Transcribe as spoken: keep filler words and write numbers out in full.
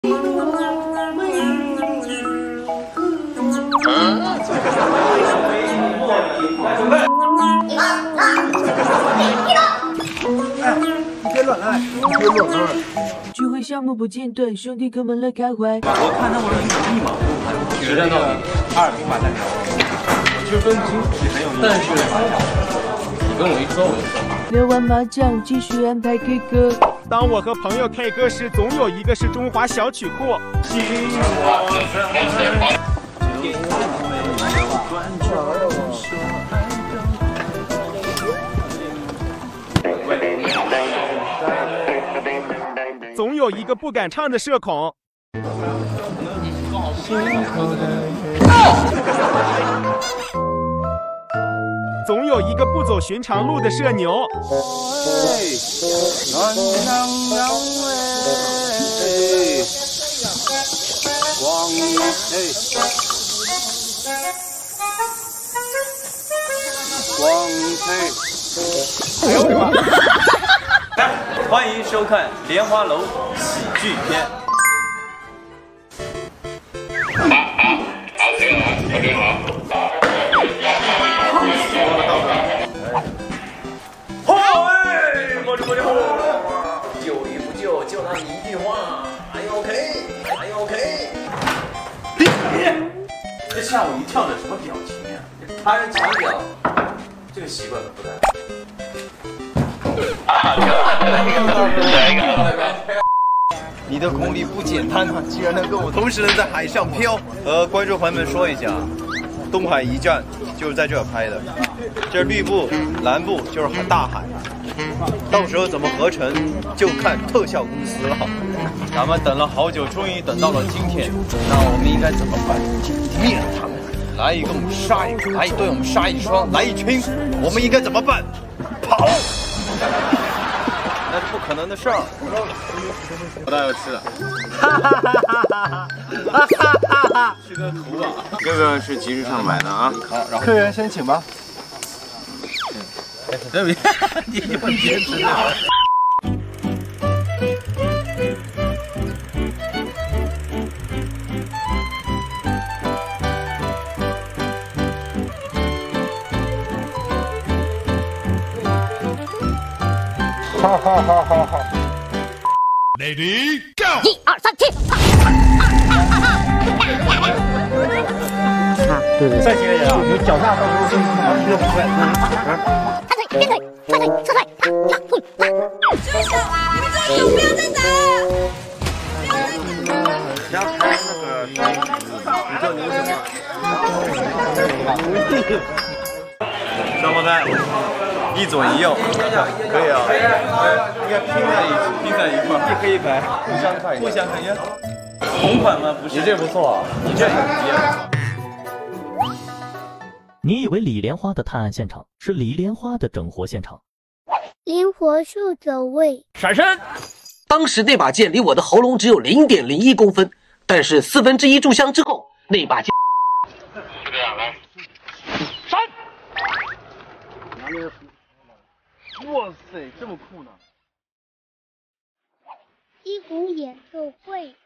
别乱来，别乱来。 聚会项目不间断，兄弟哥们来开会。 我看他们是有密码，决战到底。阿尔兵马代表，我其实分不清楚，很有意思。但是你跟我一说，我就懂。 聊完麻将，继续安排 K 歌。 当我和朋友 K 歌时，总有一个是中华小曲库。总有一个不敢唱的社恐。总有一个不走寻常路的社牛。哎呦我的妈！ 欢迎收看《莲花楼喜剧篇》。好，哎，我这我这救与不救，就那一句话，还 OK， 还 OK。这吓我一跳的什么表情呀？他人强调，这个习惯不太。 你的功力不简单啊！居然能跟我同时能在海上漂。和观众朋友们说一下，东海一战就是在这儿拍的，这绿布、蓝布就是大海，到时候怎么合成就看特效公司了。咱们等了好久，终于等到了今天，那我们应该怎么办？灭了他们！来一个我们杀一个，来一对我们杀一双，来一群，我们应该怎么办？跑！那是不可能的事儿。我倒要吃了。哈哈哈哈哈哈！吃个图啊！这个是集市上买的啊。好，然后客人先请吧。对不起，你就别吃了。 哈哈哈哈哈 Lady Go！ 一二三，起！ 对对，再几个人啊！有脚下到时候是吃的不快。 翻腿，变腿，翻腿，侧腿，呀，哼！ 住手！你们这里不要再打了！ 不要拍那个，你叫牛什么？双胞胎，一左一右，可以啊。应该拼在一起，拼在一块，一黑一白，互相看，互相看一下。同款吗？不是，你这不错啊，你这也一样。 你以为李莲花的探案现场是李莲花的整活现场？ 灵活术走位， 闪身！ 当时那把剑离我的喉咙只有零点零一公分，但是四分之一炷香之后，那把剑。 这样来， 闪！ 哇塞，这么酷呢！ 一红演奏会。